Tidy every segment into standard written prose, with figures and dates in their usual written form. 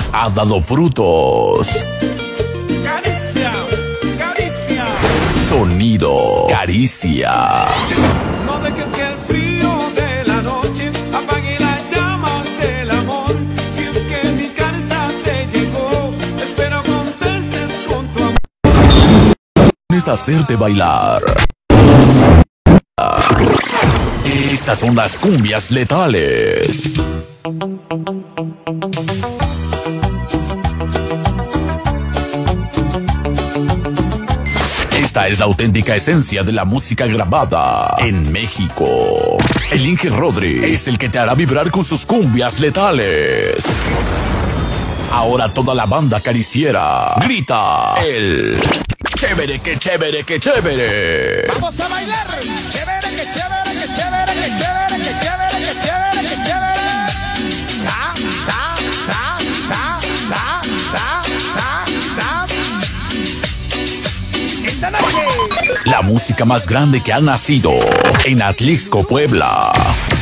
ha dado frutos. Caricia, caricia. Sonido Caricia. No dejes que el frío de la noche apague las llamas del amor. Si es que mi carta te llegó, espero contestes con tu amor. Es hacerte bailar. Estas son las cumbias letales. Esta es la auténtica esencia de la música grabada en México. El Inge Rodri es el que te hará vibrar con sus cumbias letales. Ahora toda la banda cariciera grita el chévere, que chévere, que chévere. Vamos a bailar, chévere, que chévere, que chévere, que chévere, que chévere, que chévere, que chévere. Sa, sa, sa, sa, sa, sa, sa, sa. Esta noche. La música más grande que ha nacido en Atlixco, Puebla.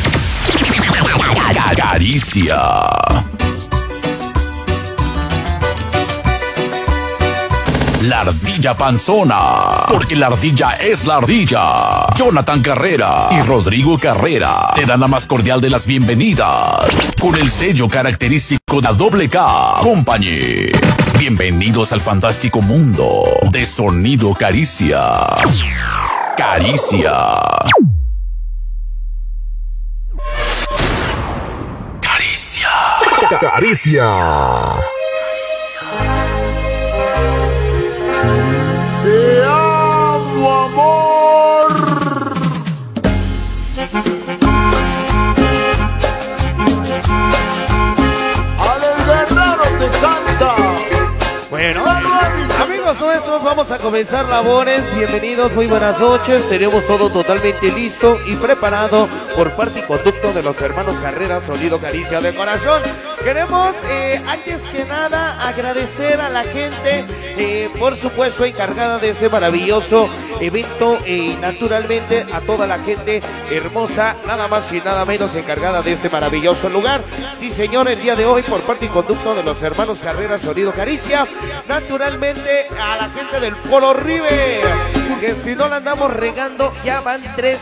Caricia. La ardilla panzona, porque la ardilla es la ardilla. Jonathan Carrera y Rodrigo Carrera te dan la más cordial de las bienvenidas con el sello característico de Doble K Company. Bienvenidos al fantástico mundo de Sonido Caricia. Caricia. Caricia. Caricia. Te amo, amor. Alex Guerrero te canta. Bueno, amigos nuestros, vamos a comenzar labores. Bienvenidos, muy buenas noches. Tenemos todo totalmente listo y preparado por parte y conducto de los hermanos Carrera, Sonido Caricia de Corazón. Queremos, antes que nada, agradecer a la gente, por supuesto, encargada de este maravilloso evento, y naturalmente a toda la gente hermosa, nada más y nada menos encargada de este maravilloso lugar. Sí, señor, el día de hoy, por parte y conducto de los hermanos Carrera, Sonido Caricia, naturalmente a la gente del Polo River, que si no la andamos regando, ya van tres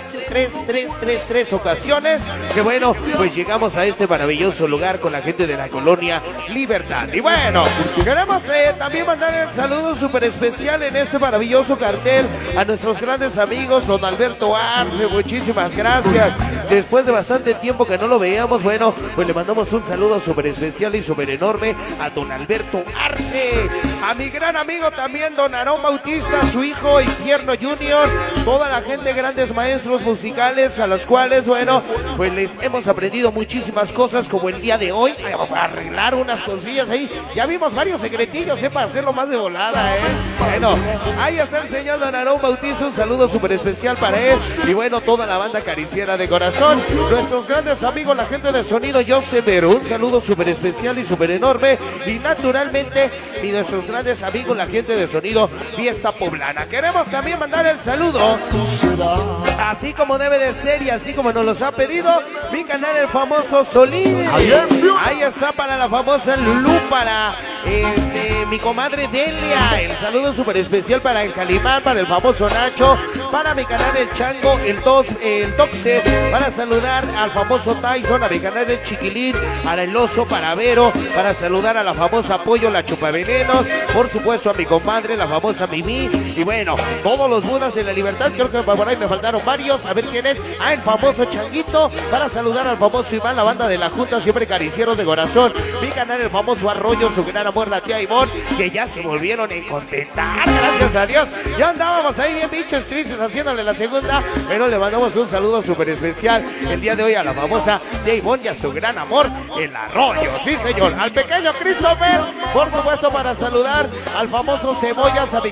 ocasiones, que bueno, pues llegamos a este maravilloso lugar con la gente de la colonia Libertad. Y bueno, queremos también mandar el saludo súper especial en este maravilloso cartel a nuestros grandes amigos, don Alberto Arce, muchísimas gracias. Después de bastante tiempo que no lo veíamos, bueno, pues le mandamos un saludo súper especial y súper enorme a don Alberto Arce, a mi gran amigo también don Aarón Bautista, su hijo Infierno Junior, toda la gente, grandes maestros musicales a los cuales, bueno, pues les hemos aprendido muchísimas cosas, como el día de hoy, para arreglar unas cosillas ahí. Ya vimos varios secretillos, para hacerlo más de volada, Bueno, ahí está el señor don Aarón Bautista, un saludo súper especial para él. Y bueno, toda la banda cariciera de corazón, nuestros grandes amigos, la gente de Sonido José Vero, un saludo súper especial y súper enorme. Y naturalmente, y nuestros grandes amigos, la gente de Sonido Fiesta Poblana. Queremos también mandar el saludo, así como debe de ser y así como nos los ha pedido, mi canal, el famoso Solín. Ahí está para la famosa Lulú, para mi comadre Delia. El saludo súper especial para el Calimán, para el famoso Nacho, para mi canal el Chango, el Toxe, para saludar al famoso Tyson, a mi canal el Chiquilín, para el Oso, para Vero, para saludar a la famosa Pollo, la Chupavenenos, por supuesto a mi comadre, la famosa Mimi, y bueno, todos los Budas de la Libertad, creo que por ahí me faltaron varios, a ver quién es, el famoso Changuito, para saludar al famoso Iván, la banda de la Junta, siempre caricieros de corazón, mi canal el famoso Arroyo, su gran amor, la tía Ivonne, que ya se volvieron a contentar, gracias a Dios. Ya andábamos ahí bien bichos tristes haciéndole la segunda, pero le mandamos un saludo súper especial el día de hoy a la famosa tía Ivonne y a su gran amor, el Arroyo, sí señor, al pequeño Christopher, por supuesto, para saludar al famoso Cebollas, a mi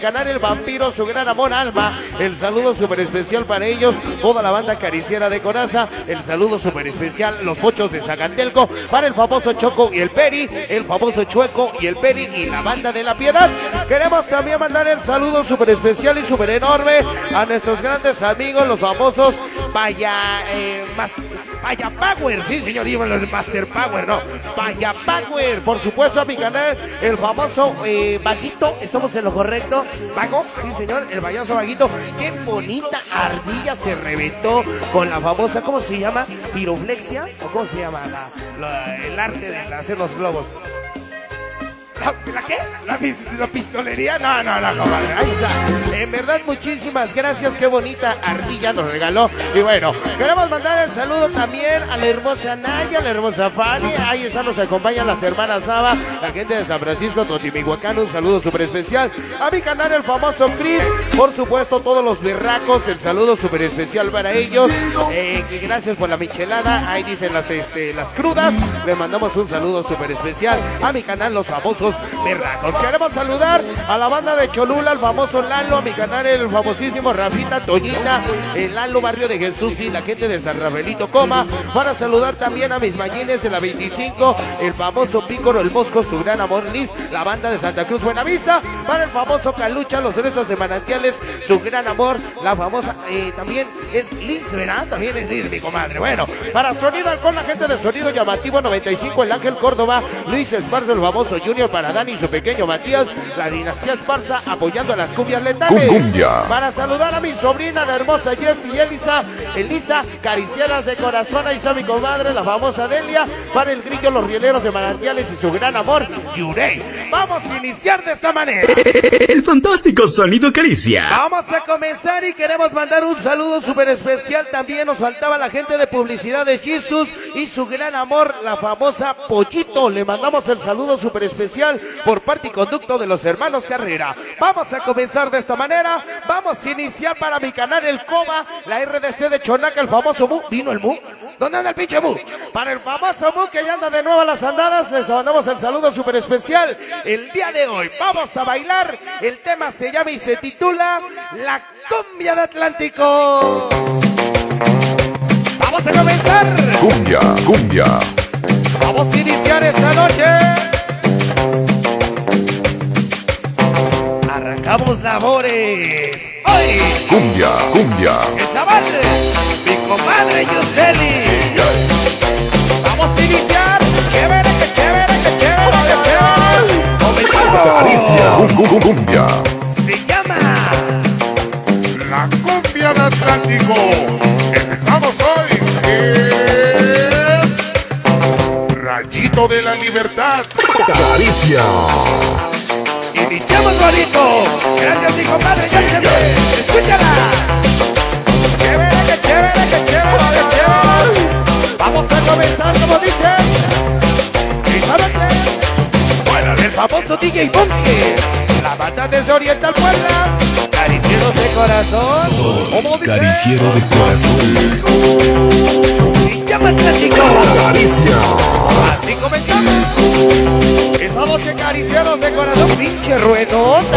canal El Vampiro, su gran amor Alma. El saludo súper especial para ellos, toda la banda cariciera de Coraza. El saludo súper especial, los pochos de Zagantelco, para el famoso Choco y el Peri, el famoso Chueco y el Peri y la banda de La Piedad. Queremos también mandar el saludo súper especial y súper enorme a nuestros grandes amigos, los famosos Vaya Power, sí señor, iban los de Master Power, no, Vaya Power, por supuesto a mi canal, el famoso Vaguito, estamos en lo correcto, Vago, sí señor, el payaso Vaguito, qué bonita ardilla se reventó con la famosa, ¿cómo se llama? ¿Piroflexia? ¿O cómo se llama el arte de hacer los globos? ¿La qué? ¿La pistolería? No, comadre. Ahí está. En verdad, muchísimas gracias. Qué bonita ardilla nos regaló. Y bueno, queremos mandar el saludo también a la hermosa Naya, a la hermosa Fanny. Ahí están, nos acompañan las hermanas Nava, la gente de San Francisco, Totimihuacán. Un saludo súper especial. A mi canal, el famoso Chris. Por supuesto, todos los berracos. El saludo súper especial para ellos. Gracias por la michelada. Ahí dicen las crudas. Les mandamos un saludo súper especial. A mi canal, los famosos berracos. Queremos saludar a la banda de Cholula, al famoso Lalo, a mi canal el famosísimo Rafita, Toñita, el Lalo Barrio de Jesús y la gente de San Rafaelito Coma. Para saludar también a mis mañines de la 25, el famoso Pícoro, el Mosco, su gran amor Liz, la banda de Santa Cruz Buenavista. Para el famoso Calucha, los cerezos de Manantiales, su gran amor, la famosa, también es Liz, ¿verdad? También es Liz, mi comadre. Bueno, para Sonido con la gente de Sonido Llamativo 95, el Ángel Córdoba, Luis Esparza, el famoso Junior, para Dani y su pequeño Matías, la dinastía Esparza apoyando a las cumbias letales. Cumbia. Para saludar a mi sobrina, la hermosa Jessie y Elisa, caricieras de corazón, ahí está mi comadre, la famosa Delia. Para el Grillo, los rieleros de Manantiales y su gran amor, Yurey. Vamos a iniciar de esta manera. El fantástico Sonido Caricia. Vamos a comenzar y queremos mandar un saludo súper especial. También nos faltaba la gente de Publicidad de Jesus y su gran amor, la famosa Pollito. Le mandamos el saludo súper especial por parte y conducto de los hermanos Carrera. Vamos a comenzar de esta manera. Vamos a iniciar para mi canal el Coma, la RDC de Chonaca, el famoso Mu. ¿Vino el Mu? ¿Dónde anda el pinche Mu? Para el famoso Mu que ya anda de nuevo a las andadas, les mandamos el saludo súper especial. El día de hoy vamos a bailar. El tema se llama y se titula La Cumbia de Atlántico. Vamos a comenzar. Cumbia. Vamos a iniciar esta noche. Arrancamos labores. ¡Hoy! Cumbia. ¡Esa base! ¡Mi comadre Yuseli! ¡Vamos a iniciar! ¡Chévere, que chévere, que chévere, que chévere! ¡Comenzamos! Caricia. Cumbia. Se llama La Cumbia de Atlántico. Empezamos hoy. Rayito de la Libertad. Caricia. Iniciamos bonito. Gracias mi compadre, ya se ve. Escúchala. Chévere, que chévere, que chévere, que chévere. Vamos a comenzar como dice. ¿Y saben qué? Bueno, el famoso DJ Bunker. La banda desde Oriental Puebla. Caricieros de corazón. ¿Cómo dice? Cariciero de corazón. Se llama Atlántico. Caricia. Así comenzamos. Esa noche caricieros de corazón, pinche ruedota.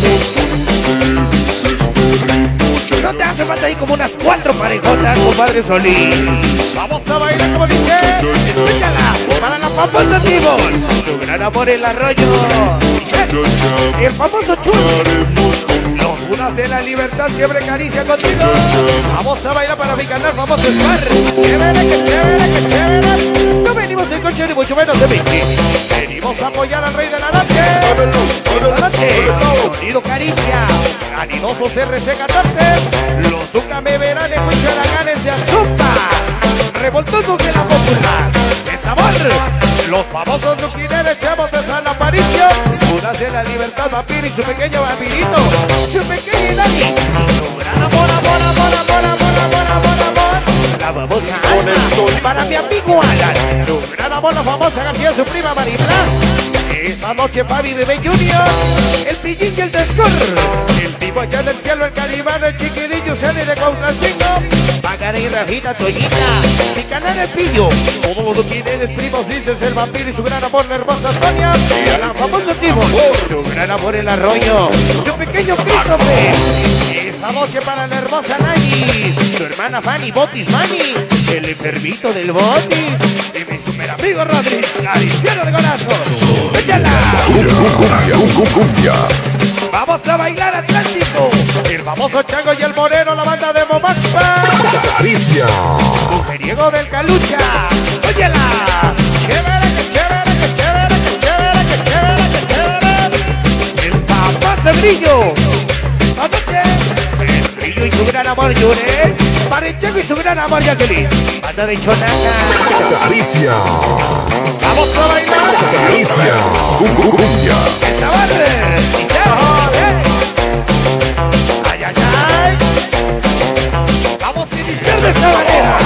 No te hace falta ahí como unas 4 parejotas, compadre Solín. Vamos a bailar como dice. Escúchala, para la famosa Tibón. Su gran amor el arroyo. El famoso Chul. Los Bunas de la Libertad siempre caricia contigo. Vamos a bailar para mi canal famoso Spar. Chévere, que chévere, que chévere. No venimos en coche ni mucho menos de bici. Venimos a apoyar al rey de la noche. Esta noche, Sonido Caricia. Anidosos RC14. Los nunca me verán en Huicharaganes de Azúcar. Revoltosos de la popular. De sabor. Los famosos nuquineres Chemos de San Aparicio. Bunas de la Libertad, Vampiro y su pequeño vampirito. Su pequeño Dani. Y su gran amor. La famosa Alma. Para mi amigo Alan. Su gran amor, la famosa García, su prima Mariblas. Esta noche Fabi Bebé Junior, el Pillín y el Descor, el tipo allá del cielo, el Caribán, el Chiquirillo, Celi de Cuautlacingo, Cara y Rafita, Toñita, mi canal El Pillo. Todos los quienes primos dices el vampiro y su gran amor, la hermosa Sonia. Y la famosa Timo, su gran amor el arroyo, su pequeño Christopher. Esa noche para la hermosa Nani, su hermana Fanny, Botis Mani, el enfermito del Botis. Y mi super amigo Rodríguez, cariciero de corazón. ¡Véyala! Cumbia. Vamos a bailar Atlántico. El famoso Chango y el Moreno, la banda de Momaxpa. Caricia. Mujeriego del Calucha. ¡Óyela! ¡Chévere, que chévere, que chévere, que chévere, que chévere, que chévere! El famoso Brillo. Esta noche, el Brillo y su gran amor Yure. Para el Chango y su gran amor Jacqueline. Banda de Chonaca. Caricia. Vamos a bailar. Caricia. Cumbia. ¡Esa barre! ¡Ay, ay, ay! ¡Vamos a iniciar de esta manera!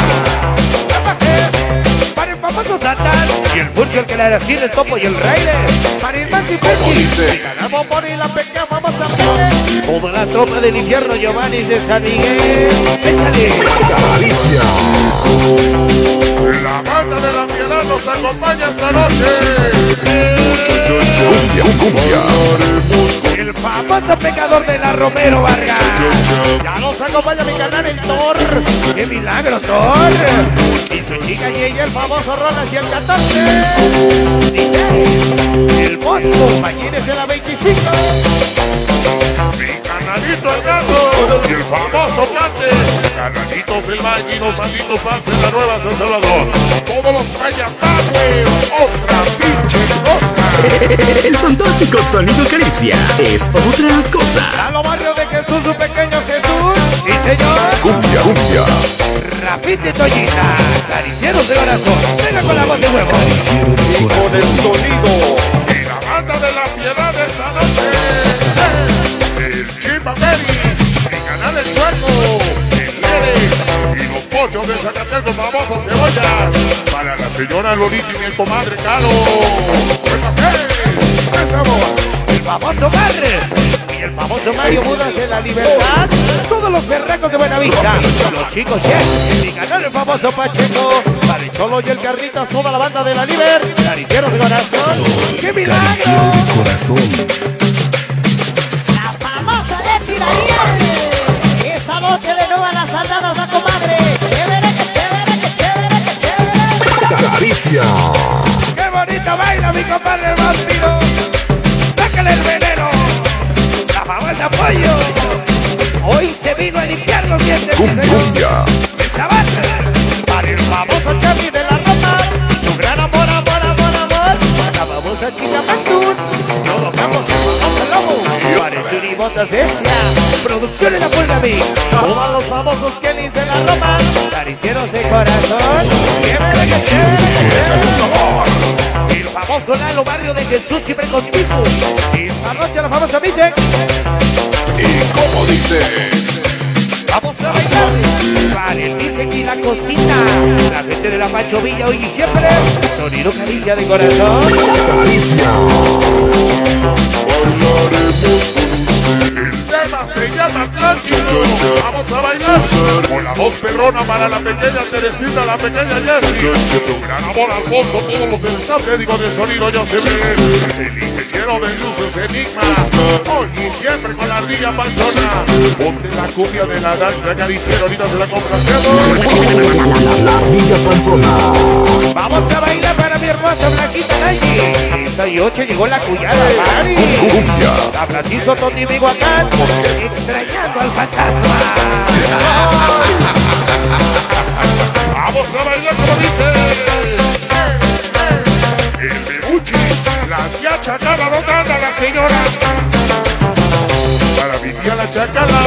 Para el famoso Satán y el Furcio, el que le hará así el Topo y el Raider. Para el Masi Perky y la Bombón y la pequeña famosa Pele. Toda la tropa del infierno Giovanni de San Miguel. ¡Échale! Caricia. La banda de la piedad nos acompaña esta noche. Cumbia. El famoso pecador de la Romero Vargas. Ya nos acompaña mi canal el Thor. ¡Qué milagro, Thor! Y su chica y ella, el famoso Rolas y el 14. Dice el Bosco, imagínese la 25. Mi canalito el gato y el famoso Cante. Canalitos el Maggi y los malditos fans en la Nueva San Salvador. Todos los Payapagüe, otra pinche cosa. El fantástico sonido Caricia es otra cosa. A lo barrio de Jesús, su pequeño Jesús. Sí, señor. Cumbia. Rafita y Toñita, caricieros de corazón. Venga con la voz de huevo. Y con el sonido. Y la banda de la piedad esta noche. El Chipa Peri, mi canal el Chueco, el Lere y los pochos de Zacatecas, famosas cebollas. Para la señora Lolita y mi comadre Caro. El famoso Barre y el famoso Mario Budas de la Libertad. Todos los berracos de Buenavista. Los chicos Chef, mi canal el famoso Pacheco. Para el Cholo y el Carlitos, toda la banda de la Liber. Caricieros de corazón. ¡Qué milagro! corazón. La famosa Leti Daniel. Esta noche de nuevo a las andadas la comadre. Chévere, que chévere, que chévere, que chévere. Caricia. ¡Qué bonito baila mi compadre el vampiro! ¡Sácale el veneno! ¡La famosa Pollo! Hoy se vino a limpiar los dientes, sí, señor. Cumbia. ¡Esa base! Para el famoso Charlie de la Roma y su gran amor, amor, amor, amor. Para la famosa chica Pantún. Todo Campos, el famoso Lobo. Para el Churibotas Esia. Producción en la Pulga Big. Todos los famosos Kellys de la Roma. Caricieros de corazón. ¡Chévere, que chévere! El famoso Lalo Barrio de Jesús siempre contigo. Esta noche la famosa Mise. Y como dice. Vamos a bailar. Para el dice y la cosita. La gente de la Pancho Villa hoy y siempre. Sonido Caricia de corazón. Caricia. El tema se llama Atlántico. Vamos a bailar con la voz perrona para la pequeña Teresita, la pequeña Jessie. Su gran amor Alfonso, todos los del staff técnico de sonido Jocelyn. El ingeniero de luces Enigma. Hoy y siempre con la ardilla panzona. Ponte la cumbia de la danza cariciera, ahorita se la complaciendo. La ardilla panzona. Vamos a bailar para mi hermosa Blanquita Nayi. Esta noche llegó la cuyada Mari. Cumbia. A Francisco Toti Mihuacán. Extrañando al fantasma. Vamos a bailar como dice. El Bebuchis, la tía Chacala, ¿dónde anda la señora? Para mi tía la Chacala.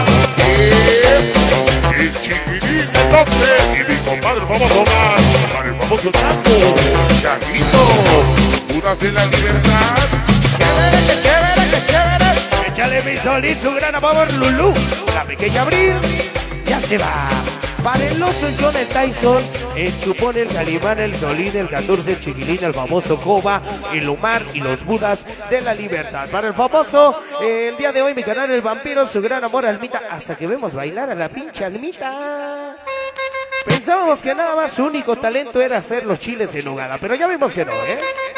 El Chiquilín entonces. Y mi compadre el famoso Omar. Para el famoso Chaco. Chaquito. Budas de la Libertad. Chévere, que chévere, que chévere. Échale mi sol y su gran amor Lulú. La pequeña Abril ya se va. Para el oso el John, el Tyson, el Chupón, el Calimán, el Solín, el 14, el Chiquilín, el famoso Coba, el Omar y los Budas de la Libertad. Para el famoso, el día de hoy mi canal El Vampiro, su gran amor Almita, hasta que vemos bailar a la pinche Almita. Pensábamos que nada más su único talento era hacer los chiles en nogada, pero ya vimos que no, ¿eh?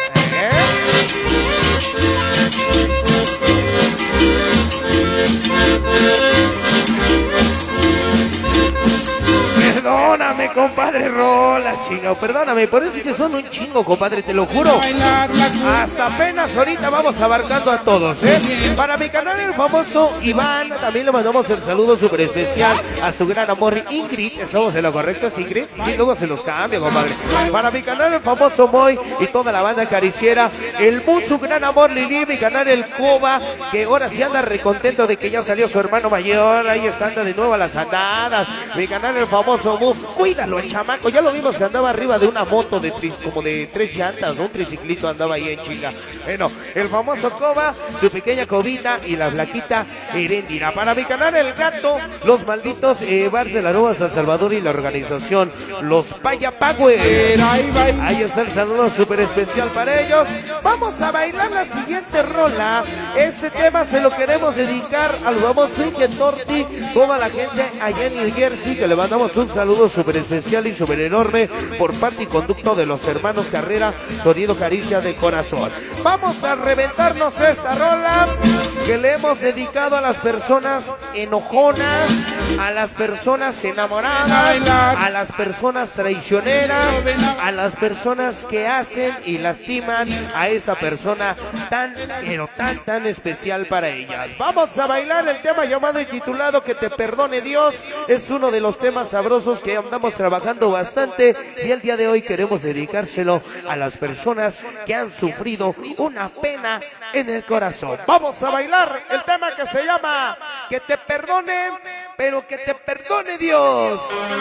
Perdóname, compadre, rola, chingado. Perdóname, por eso es que son un chingo, compadre, te lo juro. Hasta apenas ahorita vamos abarcando a todos, ¿eh? Para mi canal, el famoso Iván, también le mandamos el saludo súper especial a su gran amor Ingrid. ¿Estamos en lo correcto, es Ingrid? Sí, luego se los cambio, compadre. Para mi canal, el famoso Moy y toda la banda cariciera. El Bus, su gran amor Lili, mi canal, el Coba, que ahora sí anda recontento de que ya salió su hermano mayor. Ahí está, anda de nuevo a las andadas. Mi canal, el famoso Bus, cuídalo, el chamaco. Ya lo vimos que andaba arriba de una moto de como de 3 llantas, ¿no? Un triciclito andaba ahí en chinga. Bueno, el famoso Coba, su pequeña Cobita y la flaquita Heréndira. Para mi canal, el Gato, los malditos bars de la Nueva San Salvador y la organización Los Payapagües. Ahí está el saludo súper especial para ellos. Vamos a bailar la siguiente rola. Este tema se lo queremos dedicar al famoso Inge Torti, toda la gente allá en New Jersey, que le mandamos un saludo súper especial y súper enorme por parte y conducto de los hermanos Carrera, sonido caricia de corazón. Vamos a reventarnos esta rola que le hemos dedicado a las personas enojonas, a las personas enamoradas, a las personas traicioneras, a las personas que hacen y lastiman a esa persona tan, pero tan especial para ellas. Vamos a bailar el tema llamado y titulado Que te perdone Dios. Es uno de los temas sabrosos que andamos trabajando bastante y el día de hoy queremos dedicárselo a las personas que han sufrido una pena en el corazón. Vamos a bailar el tema que se llama Que te perdone, pero que te perdone Dios.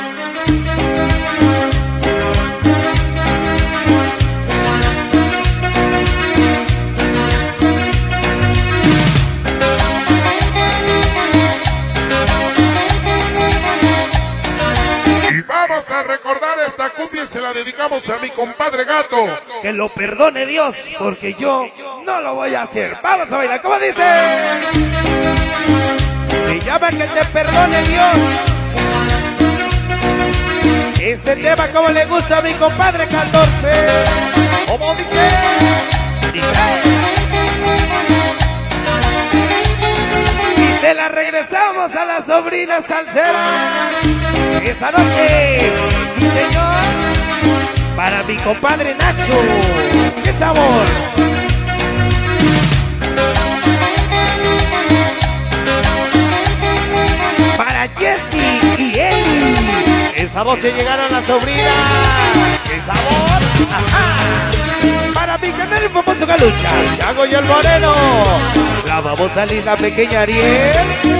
Y vamos a recordar esta cumbia y se la dedicamos a mi compadre Gato. Que lo perdone Dios, porque yo no lo voy a hacer. Vamos a bailar, ¿cómo dice? Se llama Que te perdone Dios. Este tema como le gusta a mi compadre 14. ¿Cómo dice? Y se la regresamos a la sobrina salsera. Esa noche, sí señor, para mi compadre Nacho. ¡Qué sabor! Para Jessy y Eli. Esa noche llegaron las sobrinas. ¡Qué sabor! ¡Ajá! Para mi canal el famoso Galucha, el Chago y el Moreno. La famosa linda pequeña Ariel.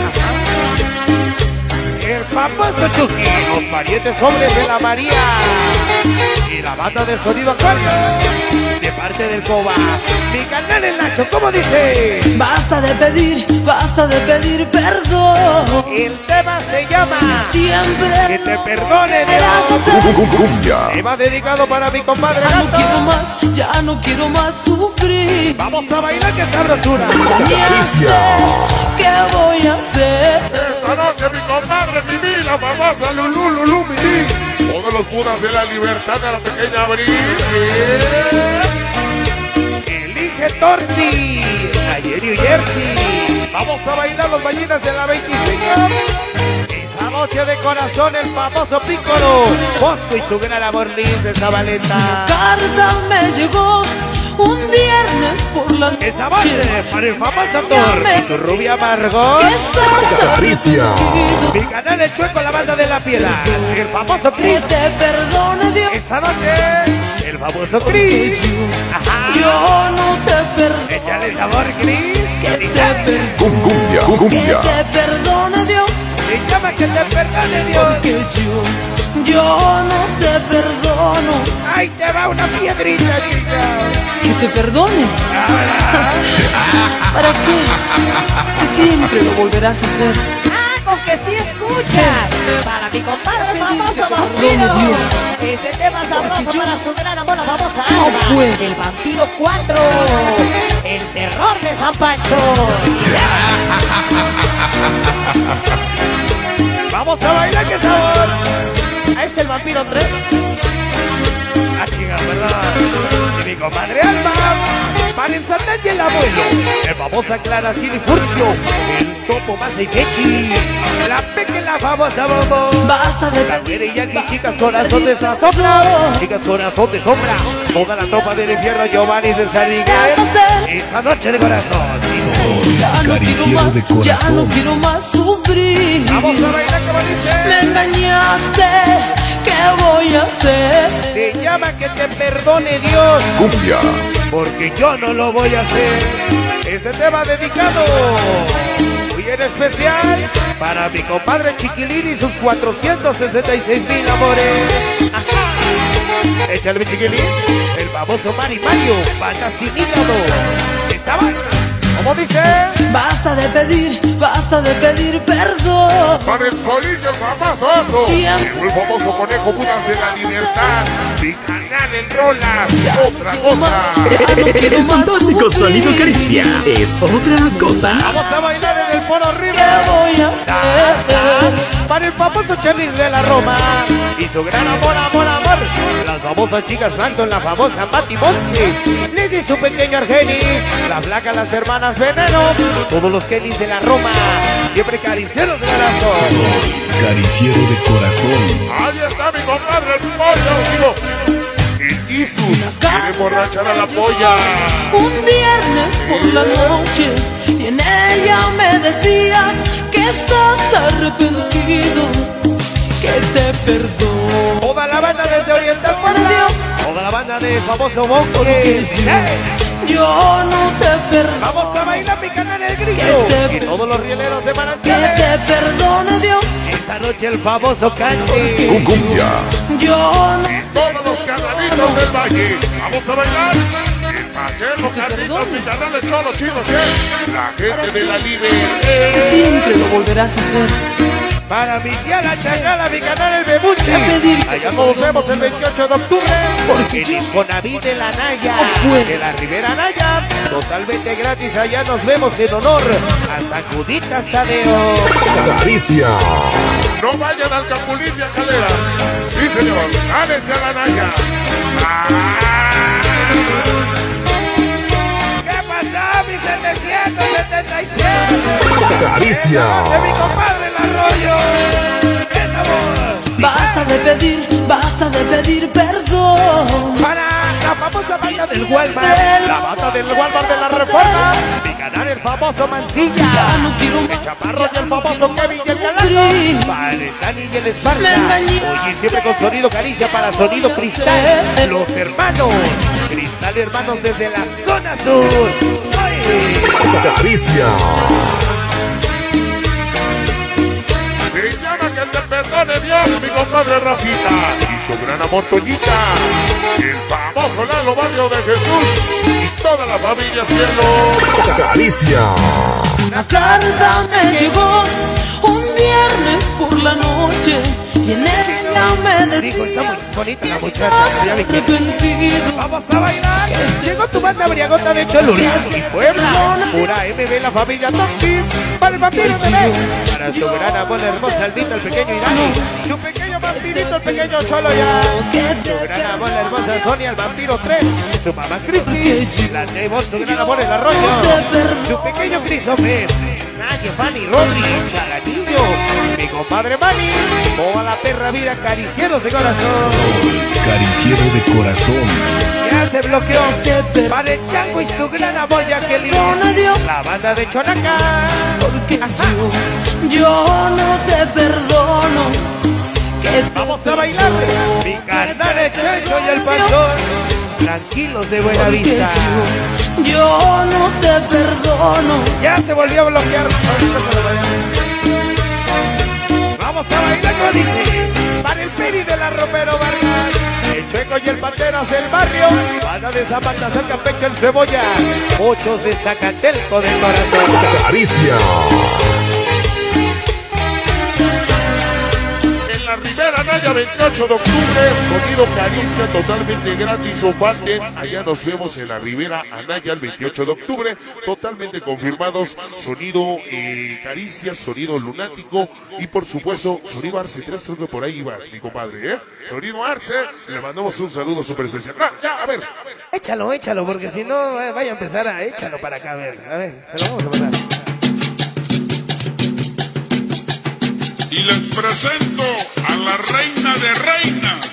El famoso Chucky, los parientes hombres de la María y la banda de sonido Acuario de parte del Coba. Mi canal el Nacho, ¿cómo dice? Basta de pedir perdón. El tema se llama Siempre Que te perdone Dios. Tema dedicado para mi compadre Gato. Ya no quiero más sufrir. Vamos a bailar, que sabrosura. ¿Qué voy a hacer? Esta noche mi compadre Mimi, la famosa Lulu Mimi. Todos los budas de la libertad de la pequeña Abril. Elige Torti, ayer New Jersey. Vamos a bailar los ballinas de la 25. Esa noche de corazón el famoso Pícoro, Bosco y su gran amor Liz de Zabaleta. Carta me llegó un viernes por la noche. Esa noche para el famoso Thor y su rubia Margot. Caricia. Mi canal el Chueco, la banda de la piedad. El famoso Que Chris. te perdone Dios. Esa noche el famoso Chris. Ajá. Yo no te perdono. Échale sabor, Chris. Que te perdone. Que Cumbia. te perdone Dios. Se llama Que te perdone Dios. Porque yo no te perdono. Ahí te va una piedrita, chica. Que te perdone. ¿Para qué? Si siempre lo volverás a hacer. Con que sí escuchas. Para mi compadre famoso vampiro. Dios. Este tema sabroso para su gran amor, la famosa No Alba. puedo. El vampiro 4. El terror de San Pancho. Vamos a bailar, qué sabor. Es el vampiro 3. Ah, chinga, ¿verdad? Y mi comadre Alma. Para el Satán y el abuelo. El famosa Clara Cini Furcio. El topo más Kechi. La peque, la famosa Bobo. Basta de La güera y Yankee, chicas corazón de sombra. Chicas corazón de sombra. Toda la tropa del infierno, Giovanni de San Miguel. Esta noche de corazón. Cariciero de ya no corazón. quiero más sufrir. Vamos a bailar como Me dice. engañaste, ¿qué voy a hacer? Se llama que te perdone Dios, Cumbia. porque yo no lo voy a hacer. Este tema dedicado muy en especial para mi compadre Chiquilín y sus 466,000 amores. Ajá. Échale mi Chiquilín, el famoso Mario, banda sin hígado. Esta banda, como dice, Basta de pedir perdón. Para el Solís, el famoso. Siempre. Llegó el famoso conejo Budas de la libertad. Mi canal en rolas. Otra cosa. El fantástico sonido Caricia es otra cosa. vamos a bailar en el polo ¿Qué arriba. voy a hacer? Para el famoso Charlie de la Roma y su gran amor. Las famosas chicas Blancton, la famosa Patti Monsi, Lady y su pequeño Argenis, la Blanca, las hermanas Veneno, todos los Kellys de la Roma, siempre caricieros de corazón. Cariciero de corazón. Ahí está mi compadre, el pollo, digo. El Isus quiere emborrachar a la polla. Un viernes por la noche y en ella me decías que estás arrepentido, que te perdono. Toda la banda desde Oriental Por Dios, toda la banda de famoso Monkeys. yo no te perdono. Vamos a bailar mi canal El Grillo y todos los rieleros de Que Manantiales. te perdone Dios, Esta noche el famoso Candy. Cumbia. yo no Todos los carnalitos del valle. Vamos a bailar. El Pachelo, Carlitos, mi canal el Cholo, Chino, Che. La gente de la libertad. siempre lo volverás a hacer. Para mi tía la Changala, mi canal El Bebuchi. pedirte Allá nos vemos el 28 de octubre. Porque En yo Infonavit de la Naya, puedo. de la Ribera Naya. Totalmente gratis, allá nos vemos en honor a Sacuditas Tadeo. Caricia. No vayan al Capulín de Caleras. Sí, señor. Gánense a la Naya. ¿Qué pasó, mi 777? Caricia. De mi compadre el Arroyo. ¡Qué sabor! basta de pedir perdón. Para la famosa banda del Walmart, la banda del Walmart de la Reforma, mi canal el famoso Mancilla, Ya no quiero más, el Chaparro y el ya no famoso quiero Kevin y el más Galano, sufrir. para el Dani y el Esparza, Me engañaste. oye siempre con sonido Caricia para sonido Cristal, los hermanos, Cristal hermanos desde la zona sur. ¡Ay! Caricia. Se llama que te perdone Dios, mi compadre Rafita. Y su gran amor Toñita. El famoso Lalo Barrio de Jesús. Y toda la familia Cielo. Caricia. Una carta me llegó un viernes por la noche y en ella me Dijo, está decía muy bonita la muchacha, ya vi que- arrepentido. Vamos a bailar. Llegó tu banda briagota de Cholula y Puebla. Pura MB, la familia Toxis. Para el vampiro bebé. Para su gran amor hermosa Albita, el pequeño Irani. Su pequeño vampirito, el pequeño Cholo ya. Su gran amor la hermosa Sonia, el vampiro 3. Su mamá Cristi. La Nebol, su gran amor el Arroyo. Su pequeño Crisófer. Nadia, Fanny, Rodri, Chaganillo. Mi compadre Manny. Toda la perra vida, caricieros de corazón. Cariciero de corazón. Ya se bloqueó para el Chango y su gran amor Jacqueline. La banda de Chonaca. Porque Ajá. yo no te perdono. Que Vamos a bailar. Mi carnal el Checho y el Panzón. Tranquilos de buena vista. yo no te perdono. Ya se volvió a bloquear. Vamos a bailar con dice. Para el Peri de la Ropero Vargas. El Chueco y el Panteras del barrio. Banda de Zapata, el Campeche, el Cebolla. Muchos de Zacatelco del corazón. Caricia. En la Rivera, Anaya, 28 de octubre. Sonido Caricia, totalmente gratis, no falten. Allá nos vemos en la Rivera, Anaya, el 28 de octubre. Totalmente confirmados. Sonido Caricia, sonido Lunático y por supuesto sonido Arce 3, creo que por ahí iba mi compadre, Sonido Arce, le mandamos un saludo súper especial. Ya, a ver. Échalo, porque si no vaya a empezar a échalo para acá, a ver, se lo vamos a mandar. Y les presento a la reina de reinas.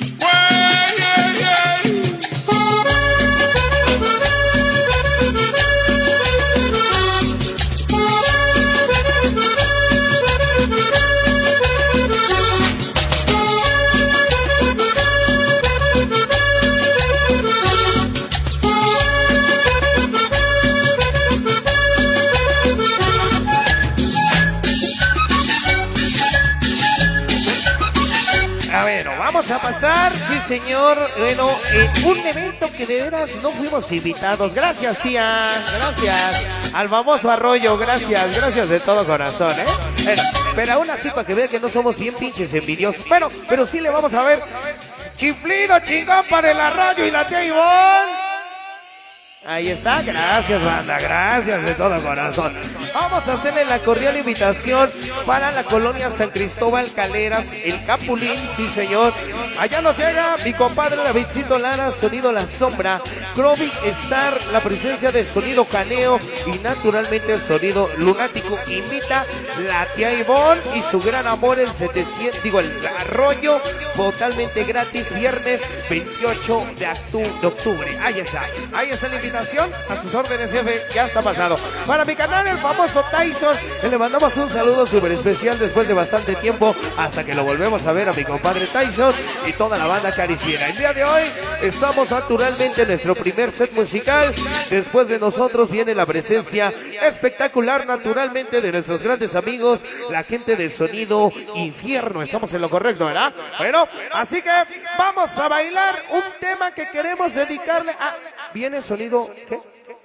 Vamos a pasar, sí señor, bueno, un evento que de veras no fuimos invitados. Gracias, tía, gracias al famoso Arroyo, gracias de todo corazón, pero aún así para que vean que no somos bien pinches envidiosos. Bueno, pero sí le vamos a ver chiflido chingón para el Arroyo y la tía Ivonne. Ahí está, gracias banda, gracias de todo corazón. Vamos a hacerle la cordial invitación para la colonia San Cristóbal Caleras, el Capulín, sí señor. Allá nos llega mi compadre Davidcito Lara, sonido La Sombra, Crovic Star, la presencia de sonido Caneo y naturalmente el sonido Lunático. Invita la tía Ivonne y su gran amor el 700, el Arroyo, totalmente gratis, viernes 28 de octubre. Ahí está la invitación. A sus órdenes, jefe, ya está pasado. Para mi canal, el famoso Tyson, le mandamos un saludo súper especial después de bastante tiempo, hasta que lo volvemos a ver a mi compadre Tyson y toda la banda cariciera. El día de hoy estamos naturalmente en nuestro primer set musical. Después de nosotros viene la presencia espectacular naturalmente de nuestros grandes amigos, la gente de Sonido Infierno. Estamos en lo correcto, ¿verdad? Bueno, así que vamos a bailar un tema que queremos dedicarle a... ¿Viene sonido qué?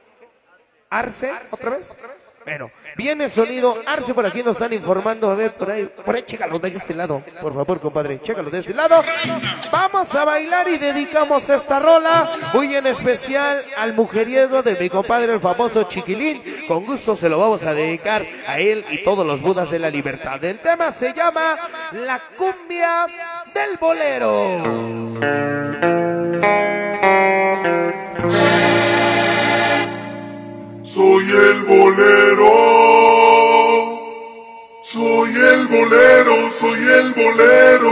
¿Arce? ¿Otra vez? Bueno, viene sonido Arce, por aquí nos están informando. A ver, por ahí, chécalo de este lado. Por favor, compadre, chécalo de este lado. Vamos a bailar y dedicamos esta rola muy en especial al mujeriego de mi compadre, el famoso Chiquilín. Con gusto se lo vamos a dedicar a él y todos los budas de la libertad. El tema se llama La Cumbia del Bolero. Soy el bolero, soy el bolero, soy el bolero,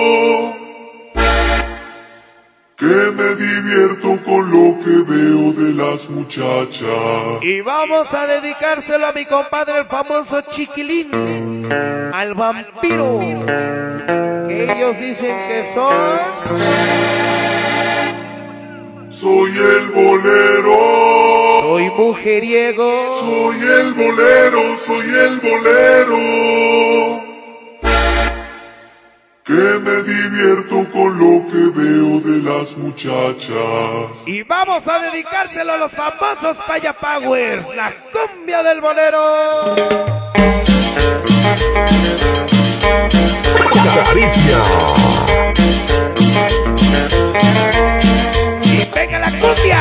que me divierto con lo que veo de las muchachas. Y vamos a dedicárselo a mi compadre, el famoso Chiquilín, al vampiro, que ellos dicen que son... Soy el bolero, soy mujeriego, soy el bolero, soy el bolero, que me divierto con lo que veo de las muchachas. Y vamos a dedicárselo a los famosos Paya Powers, la cumbia del bolero. Caricia. ¡Venga la cumbia!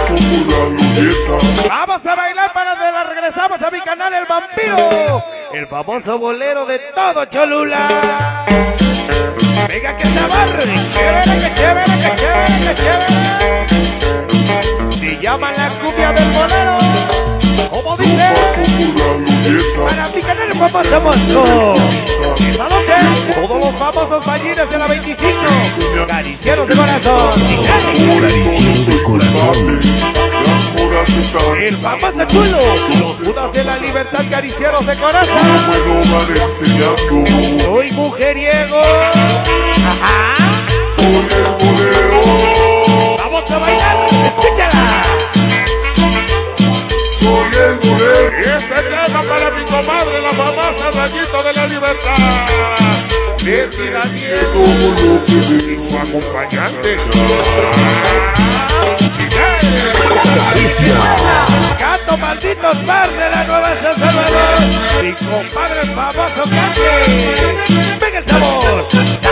Vamos a bailar para que la regresamos a mi canal El Vampiro, el famoso bolero de todo Cholula. Venga que se abarre, que chévere, que chévere, que chévere, que chévere. Se llama la cumbia del bolero, como dice, para mi canal El famoso monstruo. Esta noche, todos los famosos ballines de la 25, caricieros de corazón. Cariciero de corazón. El famoso chulo, los budas de la libertad, caricieros de corazón. Soy mujeriego. Ajá. Soy el bolero. Vamos a bailar, escúchala. Soy el bolero. Y este tema para mi comadre, la famosa Rayito de la Libertad. Betty Daniel y su acompañante. Caricia. Gato malditos bar de la Nueva San Salvador. Mi compadre el famoso Cante. Venga el sabor.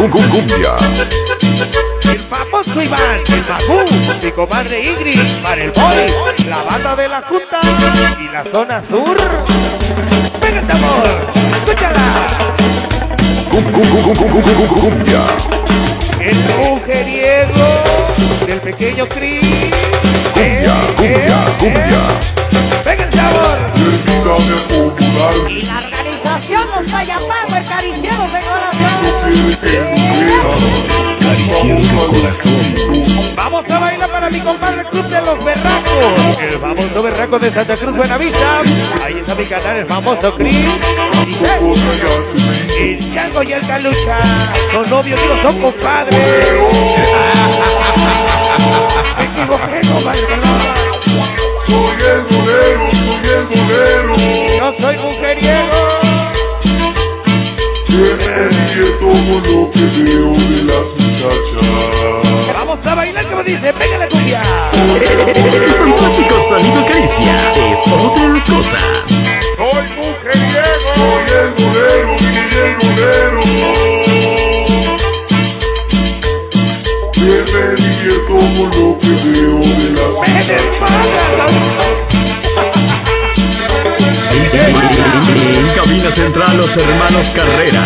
Cumbia. El famoso Iván, el Majú, mi comadre Ingrid, para el boy, la banda de la Junta y la zona sur. ¡Pégate, amor! ¡Escúchala! Cumbia. El mujeriego del pequeño Cris. Cumbia. ¡Venga el sabor! Y la organización Los Falla Power, caricieros de corazón. Cariciero de corazón. Vamos a bailar para mi compadre Club de los Berracos. El famoso berraco de Santa Cruz, Buenavista. Ahí está mi canal, el famoso Cris. El Chango y el Calucha. Son novios, digo, son compadres. Me equivoqué, compadre, perdón. Soy el bolero. Yo soy mujeriego. Siempre divierto con lo que veo de las muchachas. Vamos a bailar como dice, pega la cumbia. El fantástico sonido caricia es otra cosa. Soy mujeriego. Soy el bolero. Siempre divierto con lo que veo de las En cabina central, los hermanos Carrera.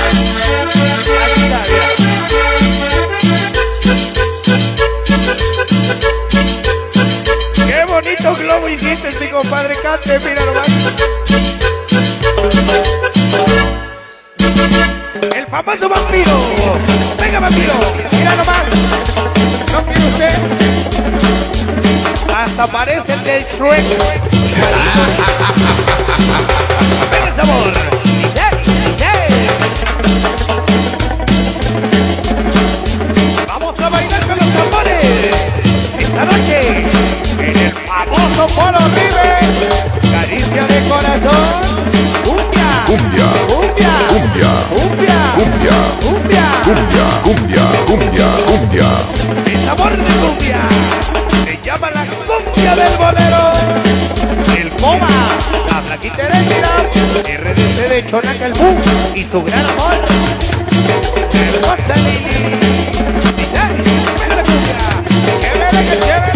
Qué bonito globo hiciste, mi compadre. Cante, mira nomás. El famoso vampiro. Venga, vampiro. Mira nomás. ¿No quiere usted? Hasta parece el del Shrek. Venga el sabor. Vamos a bailar con los tambores. Esta noche, en el famoso Foro River. Caricia de corazón. Cumbia. El sabor de cumbia. Se llama la cumbia del bolero. El Coma, la Flaquita Heréndira, RDC de Chonaca el Boom y su gran amor. Hermosa Lili. Dice, ¡venga la cumbia! ¡Qué chévere!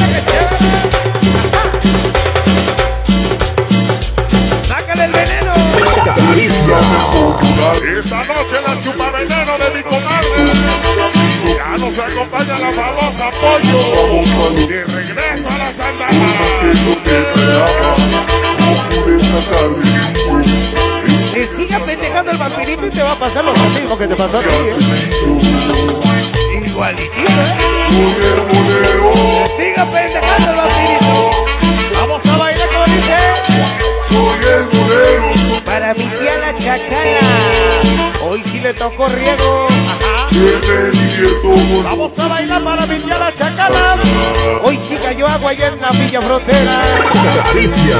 ¡Sácale el veneno! Esta noche la chupa veneno de mi comadre. Ya nos acompaña la famosa Pollo. De regreso a las andadas. Que siga pendejando el vampirito y te va a pasar lo mismo que te pasó a ti. Igualitito, ¿eh? Siga pendejando el vampirito. Vamos a bailar como dice. Para mi tía la Chacala. Hoy sí le tocó riego. Ajá. Vamos a bailar para mi tía la Chacala. Hoy sí cayó agua allá en la Villa Frontera. Caricia.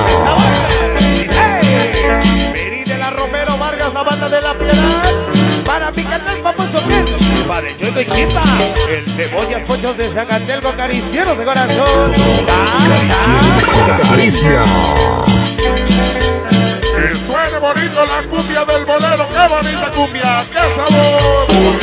Peri de la Romero Vargas, la banda de la Piedad. Para mi canal famoso Ken. Para el Yoico y Chimba. El Cebollas Pochos de Zacatelco, caricieros de corazón. Caricia. Que suene bonito la cumbia del bolero. ¡Qué bonita cumbia! ¡Qué sabor!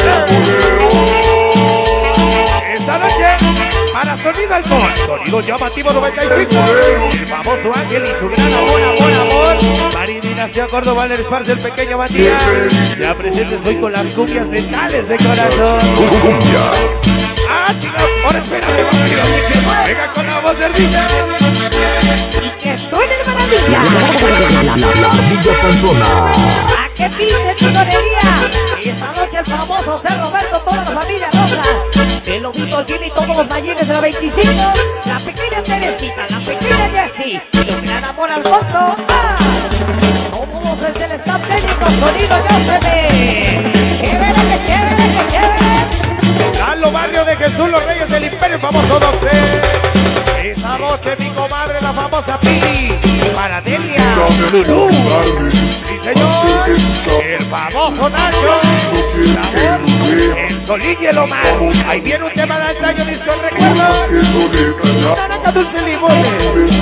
Esta noche, para Sonido Alcohol, Sonido Llamativo 95, el famoso Ángel y su gran amor. Maridinación Córdoba, el Esparce, el pequeño Matías. Ya presentes hoy con las cumbias mentales de corazón. Ah, chicos, ahora espérame, venga con la voz del Villa. Y que suene el maravilla. La ardilla panzona. ¿A qué pinche chingonería? Esta noche el famoso Ser Roberto, toda la familia rosa. El lobito Jimmy, todos los mallines de la 25. La pequeña Teresita, la pequeña Jessie. Y el gran amor Alfonso. ¡Ah! Todos los desde el staff técnico, sonido ya se ve. ¡Chévere, que chévere! Lalo Barrio de Jesús, los Reyes del Imperio, famoso Doxe. Esta noche mi comadre, la famosa Pili. Para Delia, Lulú. Sí, señor. El famoso Nacho. Sabor. El Solín y el Omar. Ahí viene un tema de antaño, disco recuerdos. Naranja dulce limones.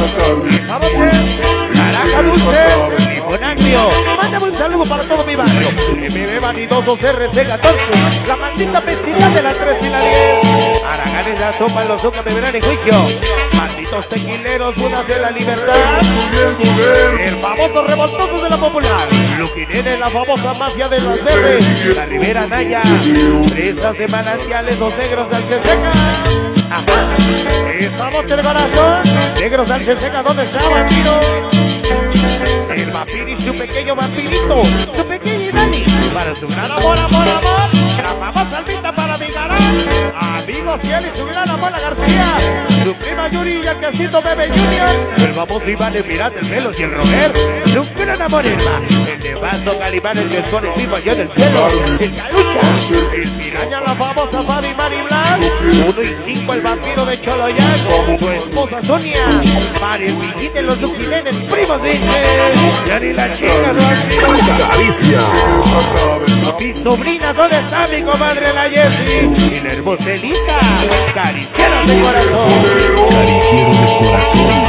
Esa noche, naranja dulce limón agrio. Mándame un saludo para todo mi barrio. MB Vanidosos RC14, la maldita vecindad de la 3 y la 10. Araganes la sopa, los Zucca me verán en juicio. Malditos tequileros, Budas de la Libertad. El famoso Revoltosos de la Popular. Luquinene, la famosa mafia de las verdes. La Ribera Naya. Fresas de manantiales, los negros del Ceseca. Ajá. Esa noche de corazón. Negros del Ceseca, ¿dónde está, vampiro? El vampiro y su pequeño vampirito. Su pequeño Dani. Para su gran amor, amor, amor. La famosa Almita para mi canal. Amigo Ciel y su gran amor la García. Su prima Yuri y el quesito Bebe Junior. El famoso Iván, el pirata, el Velos y el Robert. Su gran amor hermano. El de Vaso Calimán, el que esconde el vivo allá del cielo. El Calucha. El piraña, la famosa Fabi Mari Blanc. 1 y 5 el vampiro de Choloyán. Su esposa Sonia. Mari el Villite, los Luquilenes, primos Vinches. Ya ni la chica no. Caricia. Mi sobrina, ¿dónde está mi comadre la Jessie? Y la hermosa Elisa, caricieros de corazón. Cariciero de corazón.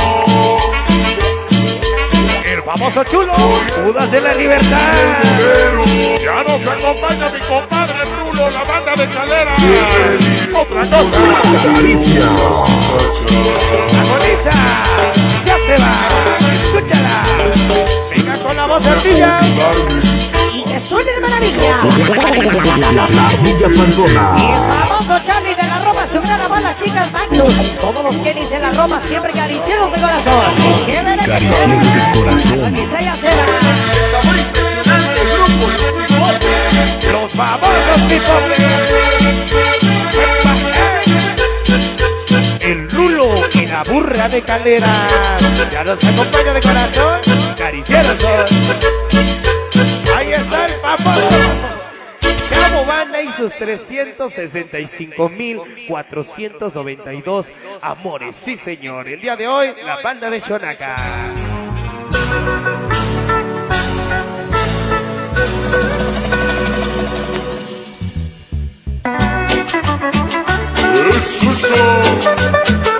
El famoso chulo, Judas de la Libertad. Ya nos acompaña mi compadre Rulo, la banda de Calera. Otra cosa. Caricia. Agoniza, ya se va, escúchala. Venga con la voz ardilla. Y que suene de maravilla. La ardilla panzona. Y el famoso Charlie de la Roma, su gran amor, las chicas Magnus. Todos los Kennys de la Roma, siempre caricieros de corazón. ¡Qué veré! Cariciero de corazón. Agoniza, ya se va. Los famosos Pipoples. El Rulo y la burra de Calera. Ya nos acompaña de corazón. Caricieros son. Ahí está el famoso Chavo Banda y sus 365,492 amores. Sí, señor. El día de hoy, la banda de Xonaca. ¡Eso, eso!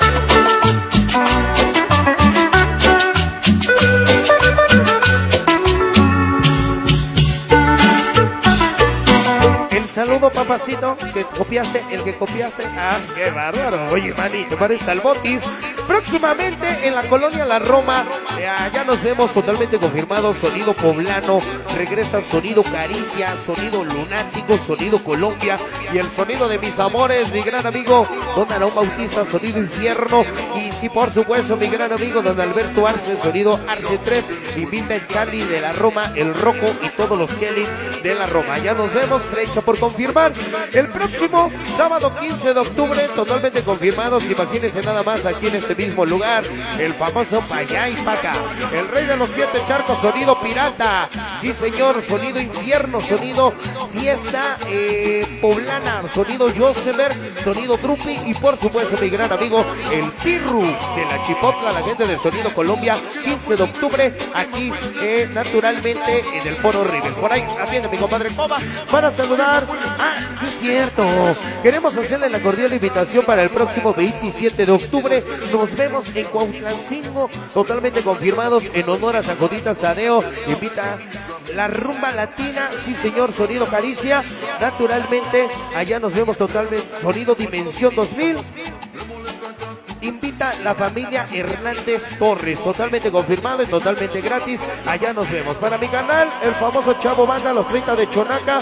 Saludo, papacito, que copiaste, el que copiaste. Ah, qué bárbaro. Oye, manito, parece al Botis. Próximamente en la colonia La Roma, allá nos vemos totalmente confirmado. Sonido poblano, regresa Sonido Caricia, Sonido Lunático, Sonido Colombia y el sonido de mis amores, mi gran amigo Don Aarón Bautista, Sonido Infierno. Y sí, por supuesto, mi gran amigo Don Alberto Arce, Sonido Arce 3. Invita el Charlie de La Roma, el Rocco y todos los Kellys de La Roma. Ya nos vemos, fecha por confirmar. El próximo sábado 15 de octubre, totalmente confirmados. Imagínense nada más aquí en este mismo lugar, el famoso Payá y Paca, el rey de los 7 charcos, Sonido Pirata. Sí, señor, Sonido Infierno, Sonido Fiesta Poblana, Sonido Josemer, Sonido Drupi y por supuesto mi gran amigo el Pirru de la Chipotla, la gente de Sonido Colombia. 15 de octubre aquí naturalmente en el Foro Ribes. Por ahí atiende mi compadre Coba para saludar. Ah, sí es cierto, queremos hacerle la cordial invitación para el próximo 27 de octubre. Nos vemos en Cuautlancingo, totalmente confirmados, en honor a San Joditas Tadeo. Invita la rumba latina, sí señor, Sonido Caricia. Naturalmente, allá nos vemos totalmente. Sonido Dimensión 2000. Invita la familia Hernández Torres, totalmente confirmado y totalmente gratis. Allá nos vemos. Para mi canal, el famoso Chavo Banda, los 30 de Xonaca,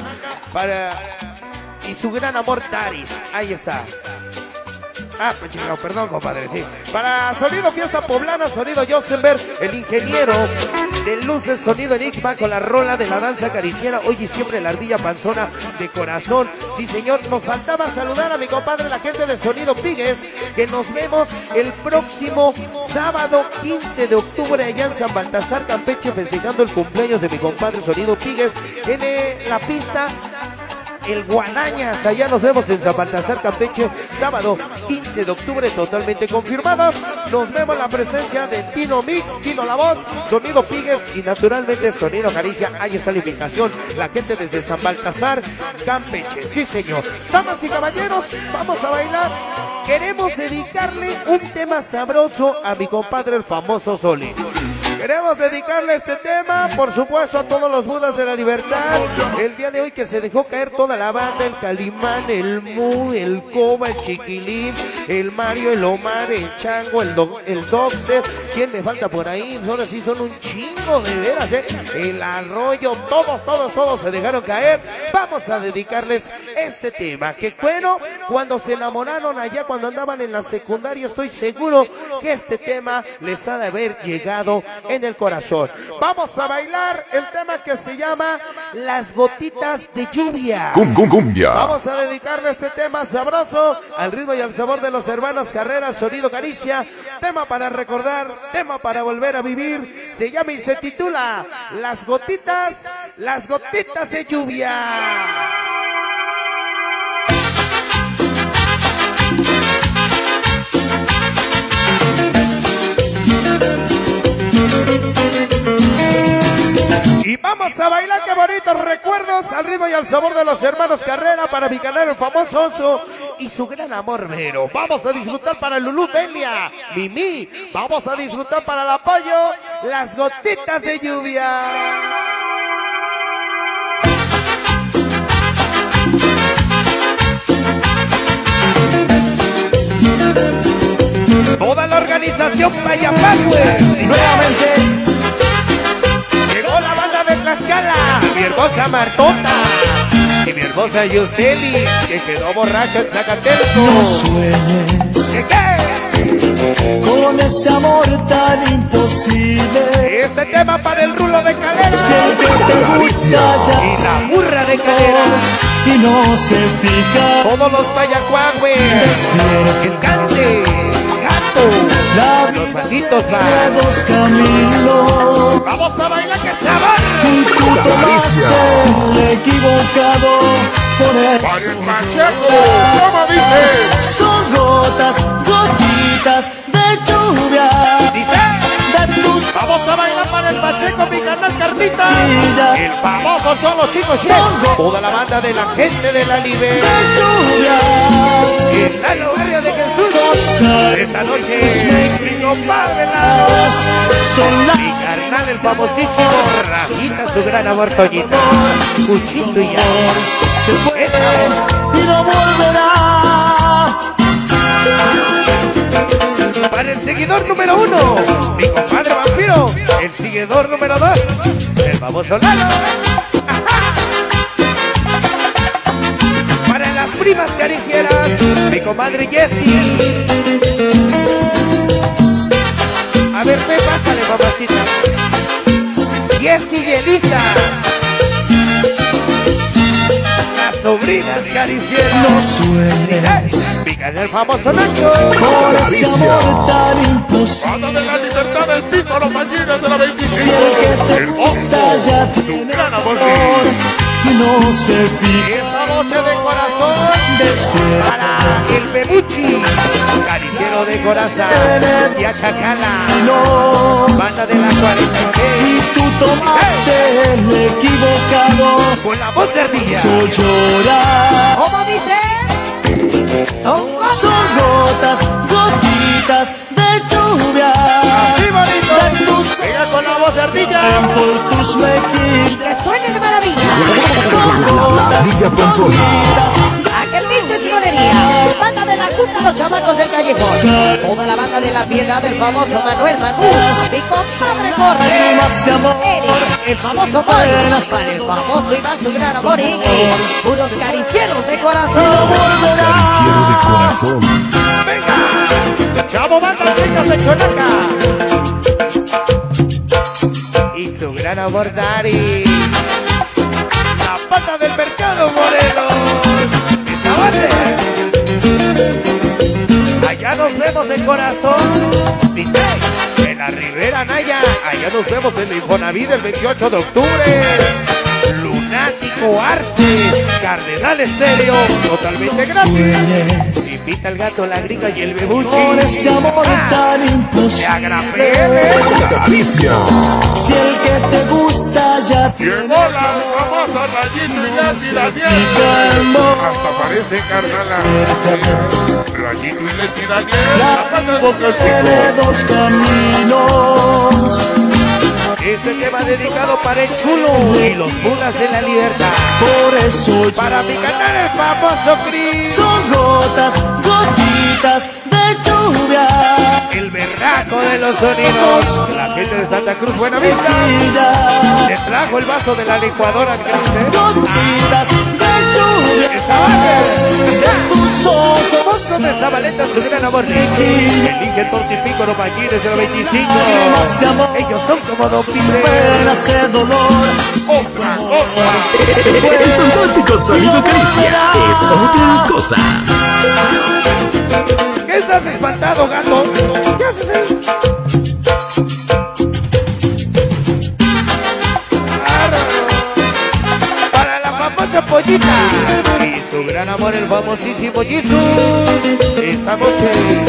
y su gran amor Taris. Ahí está. Ah, pues chingado, perdón, compadre, sí. Para Sonido Fiesta Poblana, Sonido Josenberg, el ingeniero de luces, Sonido Enigma con la rola de la danza cariciera. Hoy y siempre la ardilla panzona de corazón. Sí, señor, nos faltaba saludar a mi compadre, la gente de Sonido Pigues, que nos vemos el próximo sábado 15 de octubre allá en San Baltasar, Campeche, festejando el cumpleaños de mi compadre Sonido Pigues en la pista El Guadañas. Allá nos vemos en San Baltasar, Campeche, sábado 15 de octubre, totalmente confirmados. Nos vemos la presencia de Tino Mix, Tino La Voz, Sonido Pigues y naturalmente Sonido Caricia. Ahí está la invitación, la gente desde San Baltasar, Campeche. Sí, señor. Damas y caballeros, vamos a bailar. Queremos dedicarle un tema sabroso a mi compadre, el famoso Soli. Queremos dedicarle este tema, por supuesto, a todos los Budas de la Libertad. El día de hoy que se dejó caer toda la banda, el Calimán, el Mu, el Coba, el Chiquilín, el Mario, el Omar, el Chango, el Doxer. ¿Quién me falta por ahí? Ahora sí son un chingo de veras, El Arroyo, todos se dejaron caer. Vamos a dedicarles este tema, que bueno, cuando se enamoraron allá, cuando andaban en la secundaria, estoy seguro que este tema les ha de haber llegado en el corazón. Vamos a bailar el tema que se llama Las Gotitas de Lluvia. Cumbia. Vamos a dedicarle este tema sabroso al ritmo y al sabor de los hermanos Carrera, sonido Caricia. Tema para recordar, tema para volver a vivir. Se llama y se titula Las Gotitas de Lluvia. Y vamos a bailar, qué bonitos recuerdos al ritmo y al sabor de los hermanos Carrera para mi canal, el famoso Oso y su gran amor Vero. Vamos a disfrutar para Lulú, Delia, Mimi. Vamos a disfrutar para el apoyo, Las Gotitas de Lluvia. Toda la organización Payapagüe. Nuevamente llegó la banda de Tlaxcala, mi hermosa Martota y mi hermosa Yuseli, que quedó borracha en Zacatelco. No sueñes con ese amor tan imposible. Este tema para el Rulo de Calera, si el que te gusta ya y la burra de Calera, y no se fija. todos los Payacuagües, el Cante, Gato, La los vida malditos tiene van. dos caminos. Vamos a bailar que se abarre. Y tú tomaste el equivocado por Para eso. el Pacheco, ¿cómo dice? Son gotitas de lluvia Dice, de tus vamos a bailar para el Pacheco, mi canal Carmita. vidas. El famoso son los chicos Chefs, toda la banda de la gente de la De Libertad. lluvia. El Lalo Barrio de Jesús. Esta noche, mi compadre Lalo. Son las Mi carnal, el famosísimo Rajita, su gran amor Toñita. Cuchito y ya. se fue y no volverá. Para el seguidor número 1, mi compadre Vampiro. El seguidor número 2, el famoso Lalo. Para las primas caricieras, mi comadre Jessie. A ver, ve, pásale, mamacita. Jessie y Elisa. Las sobrinas caricieras. No sueñes Pica del famoso Nacho. con ese amor tan Banda imposible. de la Libertad del Pico, los Mallines de la 25. Si el que te El gusta Oso, ya su tiene gran amor. y no se Y fija. esa noche de corazón Despierta. para el Bebuchi, cariciero de corazón, y a Chacala, No. banda de la 46, Y tú tomaste el equivocado. con la voz de ardilla. Soy llorar. ¿Cómo dice? Son gotitas de lluvia. Así bonito, De tus venga con la voz de ardilla. por tus mejillas. Que suene de maravilla. La Ardilla Panzona. Aquel pinche chingonería. Banda de la Junta, los chamacos del callejón. Toda la banda de la piedad, el famoso Manuel Manú. Mi compadre Jorge. Más de amor. Eric, el famoso Boy. Para el famoso Iván, su gran amor. Ingrid. Unos caricieros de corazón. Cariciero de corazón. Venga, chavo banda, venga, Sechonaca. Y su gran amor Dari. La pata del mercado, Morelos. Esa base. Allá nos vemos de corazón. Dice, en la Ribera Naya. Allá nos vemos en el Infonavit el 28 de octubre. Lunático Arce, Cardenal Estéreo, totalmente gratis. Invita al gato, la gringa y el bebuchi. Con ese amor tan Se imposible. agrapele. Caricia. Si el que te gusta ya Llegó la famosa Rayito y Leti Daniel. Hasta parece carnala. Rayito y Leti Daniel. La banda de Boca tiene Chico. dos caminos. Este tema dedicado para el Chulo y los Budas de la Libertad. Por eso para mi canal el famoso Cris. Son gotas, gotitas de lluvia. El berraco de los sonidos. La gente de Santa Cruz, Buena Vista. Le trajo el vaso de la licuadora, Cris. Gotitas de lluvia. De tus ojos. Mozo de Zabaleta, su gran amor. Elige Tortipico, los Mallines de los 25. Ellos son como Don Pipe. Hacer dolor. Otra cosa. El fantástico sonido Caricia es otra cosa. ¿Qué estás espantado, gato? ¿Qué haces ahí? Para la famosa Pollita y su gran amor, el famosísimo Jesus. Esta noche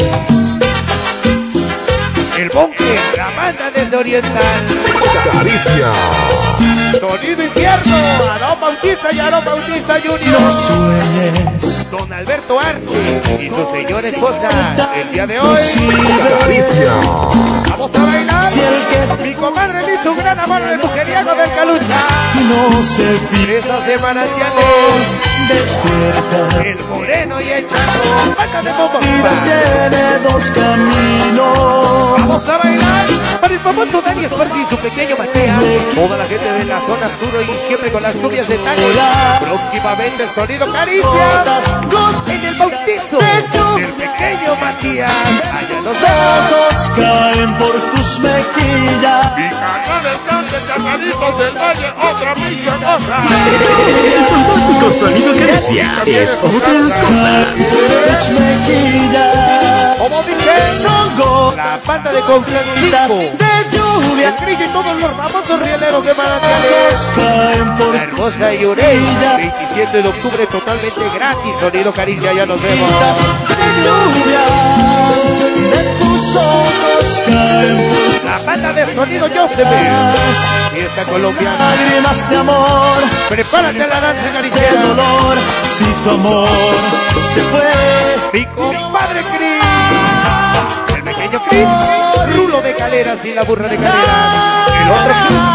el Bonque, la banda desde Oriental. Caricia. Sonido Infierno, Aarón Bautista y Aarón Bautista Junior. No sueñes. Don Alberto Arce y su señora esposa el día de hoy. Caricia. Vamos a bailar. Si el que Mi comadre le hizo un gran amor al mujeriego del Calucha. no se Fresas de manantiales, despierta. el moreno y el chato. Banda de bombos. Tiene dos caminos. Vamos a bailar para el famoso Dani Esparci y su pequeño Matías. Toda la gente de la zona sur y siempre con las lluvias de tango. Próximamente el sonido Caricia en el bautizo del pequeño Matías. Allá Los ojos caen por tus mejillas. Mi canal el plan de Chacalitos del Valle, otra pinche cosa. El fantástico sonido Caricia es otra cosa. Tus mejillas. Como dice Son gotas la banda de Confrancisco, de lluvia. el Grillo y todos los famosos rieleros de manantiales. Caen por La hermosa Yurey, 27 de octubre totalmente gratis. Sonido Caricia, ya nos vemos. de lluvia. De tus ojos caen La banda de sonido Joseph, fiesta colombiana. lágrimas de amor. Prepárate a la danza Ese cariciera. dolor, si tu amor se fue. Mi compadre Cris, el pequeño Cris, Rulo de Caleras y la burra de Caleras. El otro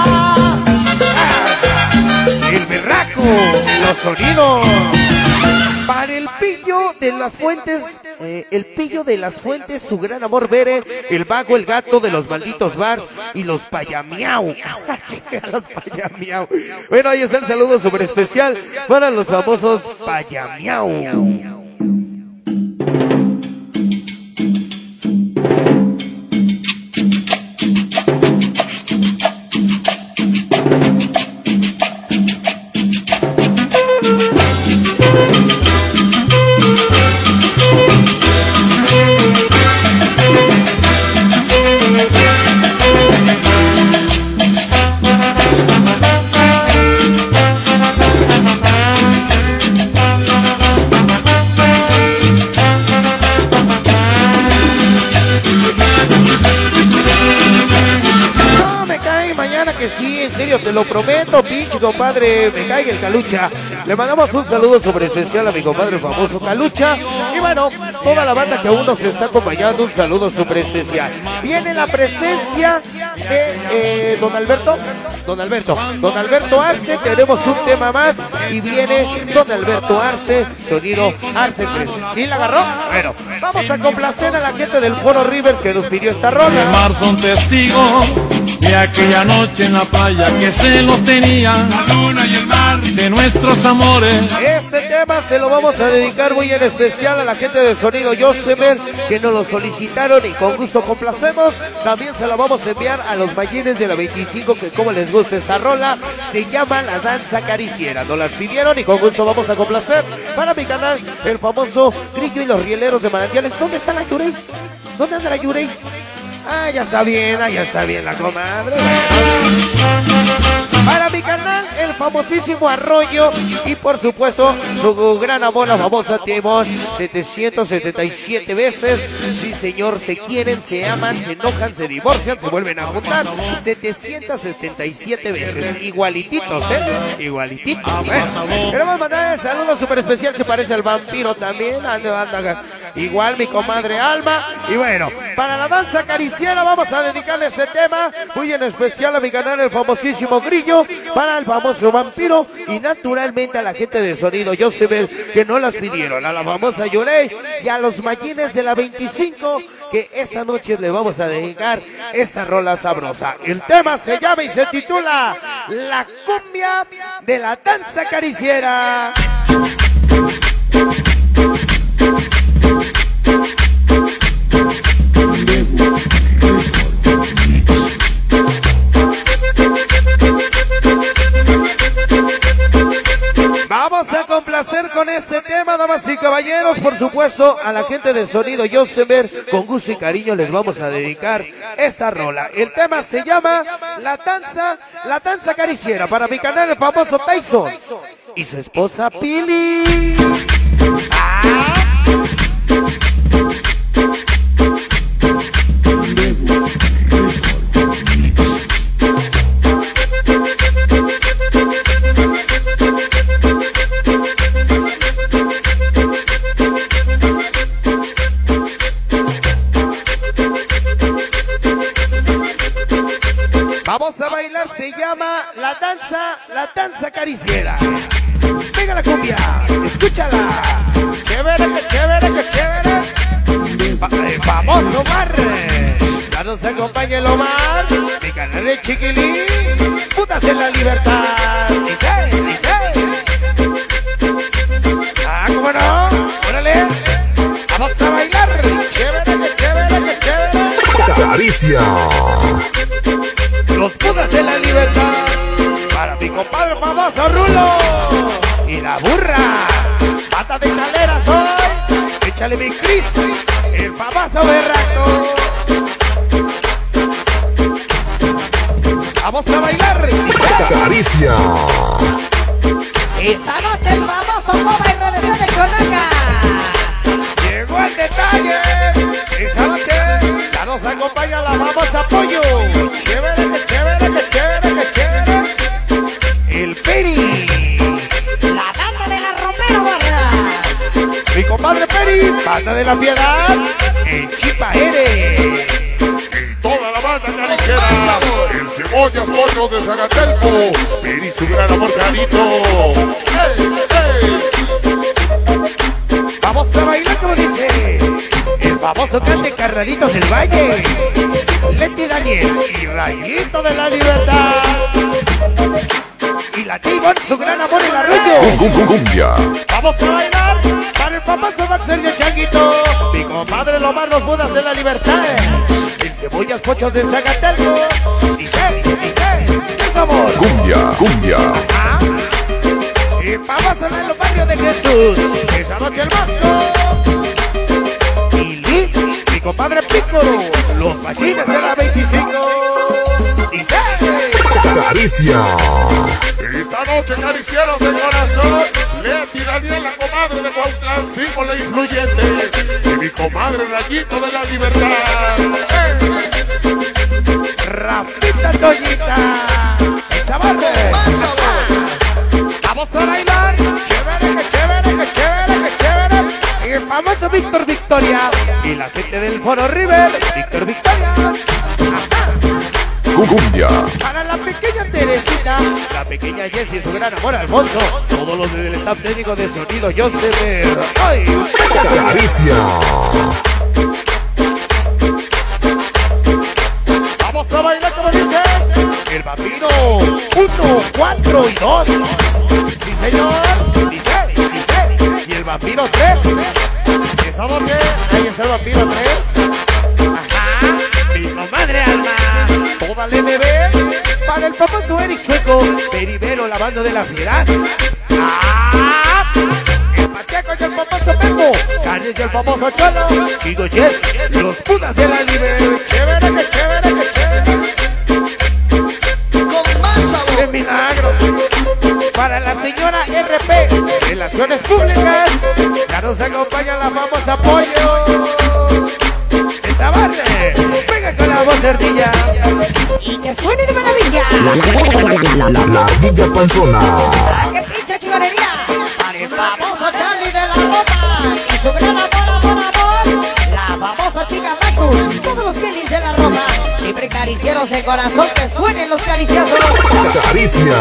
Cris, el berraco, los sonidos. Para el pillo de las fuentes, el pillo de las fuentes, su gran amor Bere, el vago, el gato de los malditos bars y los payamiau. Los payamiau. Bueno, ahí está el saludo súper especial para los famosos payamiau. Te lo prometo, pinche compadre, me caiga el Calucha. Le mandamos un saludo sobre especial a mi compadre famoso Calucha. Y bueno, toda la banda que aún nos está acompañando, un saludo sobre especial. Viene la presencia de Don Alberto Arce. Tenemos un tema más y viene Don Alberto Arce, sonido Arce 3. ¿Sí la agarró? Bueno, vamos a complacer a la gente del Foro Rivers que nos pidió esta rola. Mar son testigos de aquella noche en la playa que se los tenía la luna y el mar de nuestros amores. Este tema se lo vamos a dedicar muy en especial a la gente de Sonido Yosemite que nos lo solicitaron y con gusto complacemos. También se lo vamos a enviar a los Mallines de la 25 que como les gusta esta rola, se llama La Danza Cariciera. Nos las pidieron y con gusto vamos a complacer para mi canal el famoso Grillo y los Rieleros de Manantiales. ¿Dónde está la Yurey? ¿Dónde anda la Yurey? Ah, ya está bien la comadre. Para mi canal, el famosísimo Arroyo y por supuesto su gran amor, la famosa Timón, 777 veces. Sí señor, se quieren, se aman, se enojan, se divorcian, se vuelven a juntar. 777 veces, igualititos, igualititos. Queremos mandar el saludo súper especial, se parece al vampiro también. Anda igual mi comadre Alma. Y bueno, para la danza cariciera vamos a dedicarle este tema muy en especial a mi canal, el famosísimo Grillo, para el famoso Vampiro y naturalmente a la gente de sonido Joseph, que no las pidieron, a la famosa Yurey y a los Mallines de la 25, que esta noche le vamos a dedicar esta rola sabrosa. El tema se llama y se titula La cumbia de la danza cariciera. Vamos a complacer con este tema, damas y caballeros, por supuesto, a la gente de sonido Joseph, con gusto y cariño les vamos a dedicar esta rola. El tema se llama La danza cariciera, para mi canal el famoso Tyson y su esposa Pili. Vamos a bailar, se llama la danza cariciera. Venga la cumbia, escúchala. Chévere, que chévere, que chévere. El famoso Omar. Ya nos acompaña el Omar. Mi canal es Chiquilín. Putas en la libertad. Dice. ¿Cómo no? Órale. Vamos a bailar. Chévere, que chévere, que chévere. Caricia. Los putas de la libertad, para mi compadre famoso Rulo y la burra, pata de calera soy, échale mi Cris, el famoso berraco. Vamos a bailar. Caricia. Esta noche el famoso Coba y Redención de Chonaca. Llegó el detalle. Esta noche ya nos acompaña la famosa Pollo. Chévere, que chévere, que chévere, que chévere. El Peri. La banda de la Romero Vargas. Mi compadre Peri, banda de la Piedad. El Chipa Ere. Toda la banda cariciera, el Cebollas Pollo de Zagatelco, Peri su gran amor Carito. Vamos a bailar como dice el famoso cante Carnalitos del Valle, Leti Daniel y Rayito de la Libertad. Y la Tibón, su gran amor el Arroyo. Cumbia. Vamos a bailar para el famoso Baxter y el Changuito. Mi compadre Lomar, los Budas de la Libertad. El Cebollas Pochos de Zagatelco. Dice, ¿qué sabor? Cumbia. Y vamos a ver los barrios de Jesús. Esa noche el Vasco. Y Liz, mi compadre Pícoro. Los Mallines de la 25. Dice. Caricia. Esta noche caricieros de corazón, Leti Daniel, la comadre de Cuautlán, Simón la influyente, y mi comadre Rayito de la Libertad. Rafita Toñita. Esa base. Vamos a bailar. Chévere, que chévere, que chévere, que chévere. El famoso Víctor Victoria. Y la gente del Foro River. Víctor Victoria. Cumbia. Para la pequeña Teresita, la pequeña Jessie y su gran amor Alfonso, todos los del staff técnico de sonido Joseph. ¡Ay! Caricia. Vamos a bailar como dices. El Vampiro 1, 4 y 2. Sí señor. Dice. Y el Vampiro 3. Esa noche ahí está el Vampiro 3. Ajá. Mi comadre Alma. Toda la NB para el famoso Eric Chueco, Peribero, la banda de la Fiera. El Pacheco y el famoso Pepo, Carnes y el famoso Cholo, Chico Yes, los Pudas de la Liber. Chévere, que chévere, que chévere. Con más sabor. De milagro. Para la señora RP, Relaciones Públicas, ya nos acompaña la famosa Pollo. Esa base, venga con la voz de ardilla. Y que suene de maravilla. La ardilla panzona. ¡Qué pinche chivanería! Para el famoso Charlie de la Bota y su gran amor, amor, amor. chica Macu, todos los felices de la Roma. Siempre caricieros de corazón, que suenen los cariciazos. Caricia.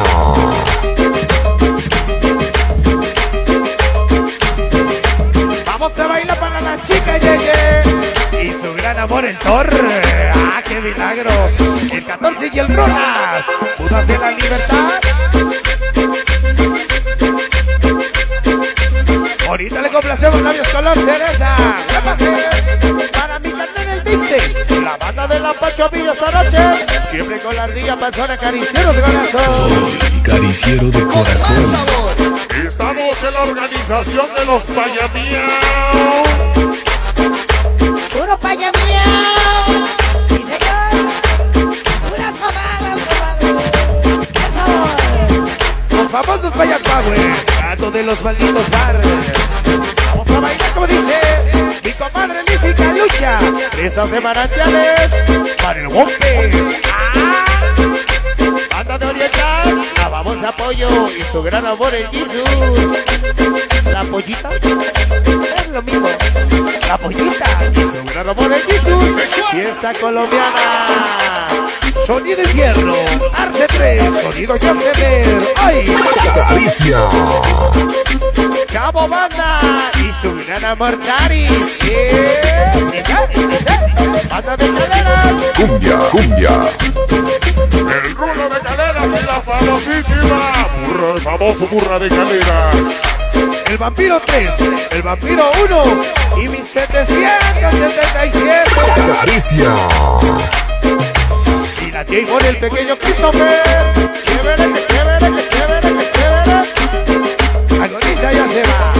Vamos a bailar para la chica Yeye y su gran amor el Thor. ¡Ah, qué milagro! El 14 y el Rolas. Pudas de la Libertad. Ahorita le complacemos labios color cereza. Para mi carnal el Dixie. La banda de la Pacho Villa esta noche. Siempre con la ardilla panzona, cariciero de corazón. Soy cariciero de corazón. Estamos en la organización de los Payamiao. Puro Payamiao. Sí, señor. Puras mamadas, comadre. ¡Qué sabor! Los famosos Payapagüe. Gato de los malditos bar. Vamos a bailar como dice mi comadre Lizzy Calucha. Esas de manantiales para el Wompe. Banda de Oriental, la vamos a Pollo y su gran amor en Jesus. La pollita es lo mismo. La pollita y su gran amor en Jesus. Fiesta colombiana. Sonido Infierno, Arce 3, Sonido Yosemir. ¡Ay! Caricia. Cabo Banda y su gran amor Caris. Banda de Caleras. Cumbia, cumbia. El rulo de Caleras y la famosísima burra, el famoso burra de Caleras. El Vampiro 3, el Vampiro 1 y mis 777. Caricia. Y la J con el pequeño Christopher. Chévere, que chévere, que chévere, que chévere. Agoniza ya se va.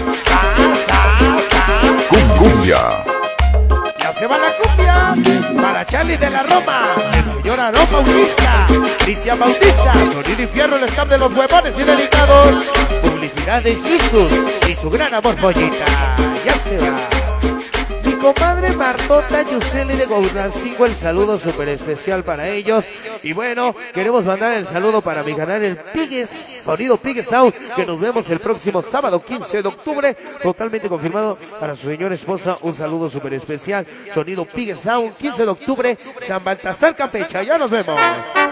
Cumbia. Ya se va la cumbia. Para Charlie de la Roma. El señor Aarón Bautista. Cristian Bautista. Sonido y Fierro, el staff de los huevones y delicados. Publicidad de Jesus y su gran amor pollita. Ya se va. Mi comadre Martota Yuseli de Goudancingo, el saludo súper especial para ellos. Y bueno, queremos mandar el saludo para mi canal el Pigues, Sonido Pigues Sound, que nos vemos el próximo sábado 15 de octubre, totalmente confirmado para su señora esposa. Un saludo súper especial, Sonido Pigues Sound, 15 de octubre, San Baltasar, Campeche. Ya nos vemos.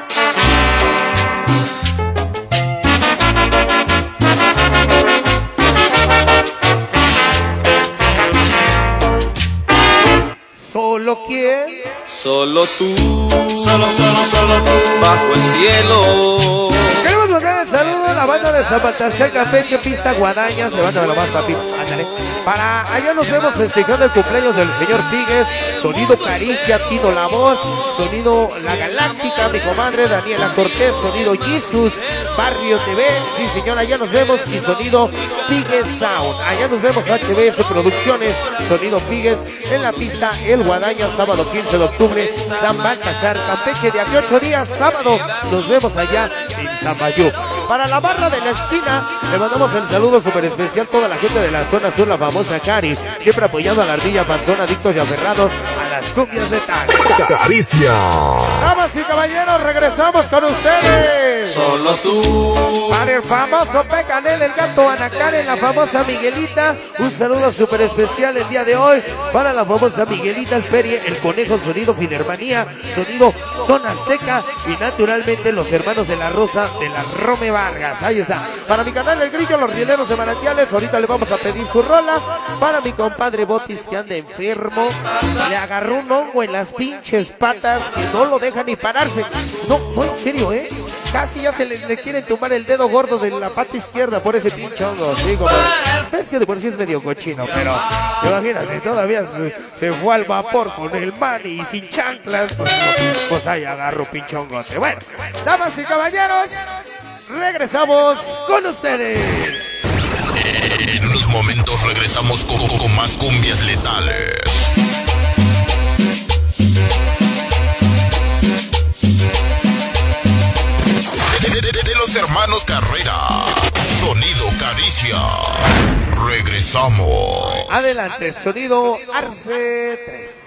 ¿Solo quién? Solo tú, solo tú, bajo el cielo. Queremos mandar el saludo a la banda de San Baltasar, Campeche, Pista Guadañas, levántame más, papi, ándale. Para allá nos vemos festejando el cumpleaños del señor Pigues, Sonido Caricia, Tino La Voz, Sonido La Galáctica, mi comadre Daniela Cortés, Sonido Jesus, Barrio TV, sí señor, allá nos vemos, y Sonido Pigues Sound. Allá nos vemos, HBS Producciones, Sonido Pigues, en la pista El Guadaña, sábado 15 de octubre, San Baltasar, Campeche, de aquí 8 días, sábado, nos vemos allá en Zambayú. Para la barra de la esquina, le mandamos el saludo súper especial a toda la gente de la zona sur, la famosa Cari, siempre apoyando a la ardilla panzona, adictos y aferrados a las cumbias de Tag. Caricia. Damas y caballeros, regresamos con ustedes. Solo tú. Para el famoso Pecanel, el gato Anacar, la famosa Miguelita, un saludo súper especial el día de hoy para la famosa Miguelita, el Ferie, el Conejo, Sonido Finermanía, Sonido Zona Azteca y naturalmente los hermanos de la Rosa de la Rome Vargas. Ahí está. Para mi canal El Grillo, los rieleros de manantiales, ahorita le vamos a pedir su rola. Para mi compadre Botis, que anda enfermo, le agarró un hongo en las pinches patas que no lo deja ni pararse. No, en serio, casi ya se le quiere tumbar el dedo gordo de la pata izquierda por ese pinche hongo. Sí, es que de por sí es medio cochino, pero imagínate, todavía se fue al vapor con el mani y sin chanclas, pues ahí agarro pinche hongote. Bueno, damas y caballeros, regresamos con ustedes. En unos momentos regresamos con más cumbias letales. De los hermanos Carrera, Sonido Caricia. Regresamos. Adelante, Sonido Arce 3.